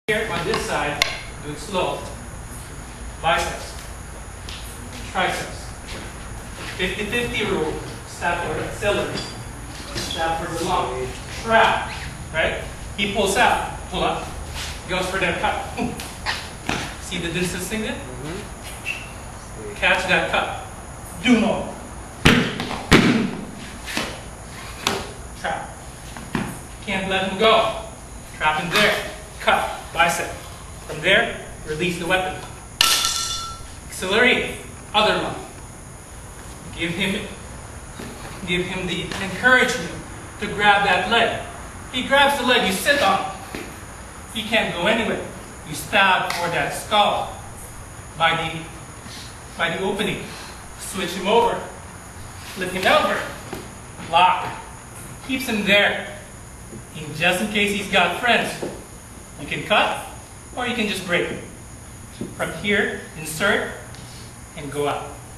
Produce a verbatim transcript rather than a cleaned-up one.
Here on this side, do it slow. Biceps, triceps. fifty fifty rule. Stab for auxiliary. Stab for the long. Trap. Right? He pulls out. Pull up. Goes for that cut. See the distance thing there? Mm-hmm. Catch that cut. Do more. Trap. Can't let him go. Trap him there. Cut. Bicep. From there, release the weapon. Auxiliary. Other one. Give him, give him the encouragement to grab that leg. He grabs the leg, you sit on it. He can't go anywhere. You stab for that skull by the, by the opening. Switch him over. Flip him over. Lock. Keeps him there. And just in case he's got friends. You can cut, or you can just break. From here, insert, and go out.